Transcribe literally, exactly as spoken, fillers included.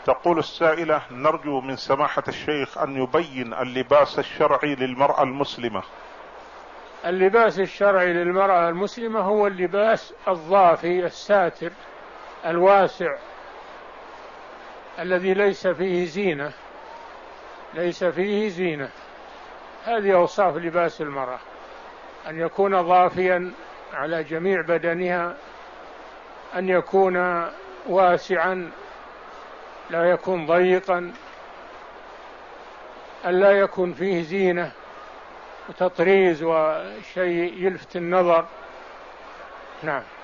تقول السائلة: نرجو من سماحة الشيخ أن يبين اللباس الشرعي للمرأة المسلمة. اللباس الشرعي للمرأة المسلمة هو اللباس الضافي الساتر الواسع الذي ليس فيه زينة، ليس فيه زينة. هذه أوصاف لباس المرأة: أن يكون ضافيا على جميع بدنها، أن يكون واسعا لا يكون ضيقا، أن لا يكون فيه زينة وتطريز وشيء يلفت النظر. نعم.